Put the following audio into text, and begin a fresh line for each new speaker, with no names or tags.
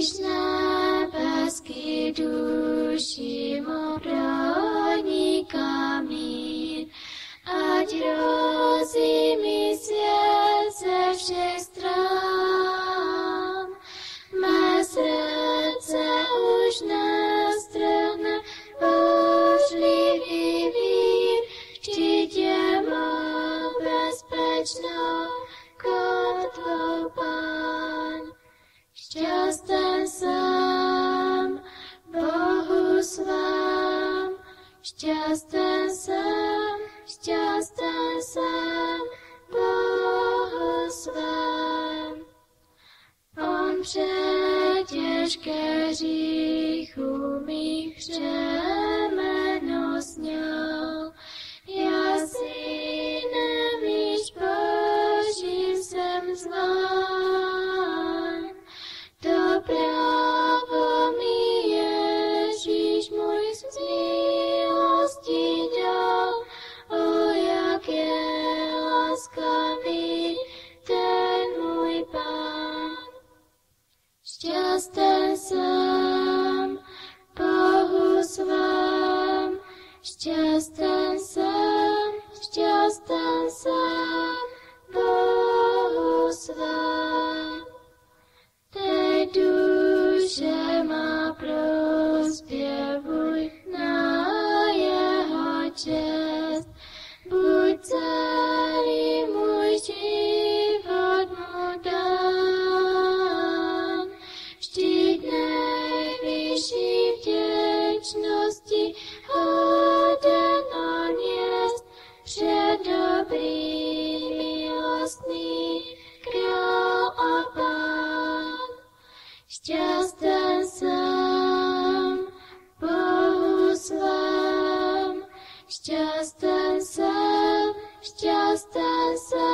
Ježíš nebeský duši mu proniká mír, ať rozjímí svět ze všech stran. Mé srdce už nestrhne božlivý vír, vždyť je mou bezpečnou kotvou Pán. Šťasten jsem Bohu svém, šťasten jsem Bohu svém. On přetěžké hříchu mých břemeno sňal, já synem již Božím jsem zván. To právo mi Ježíš můj z milosti dal, o jak je laskavý ten můj Pán. Šťasten jsem Bohu svém, šťasten jsem Bohu svém. Teď duše má prospěvuj na jeho čest, buď celý můj život mu dán. Vždyť nejvyšší vděčnosti hoden on jest, před dobrým milostný král a Pán. Šťasten jsem Bohu svém, šťasten jsem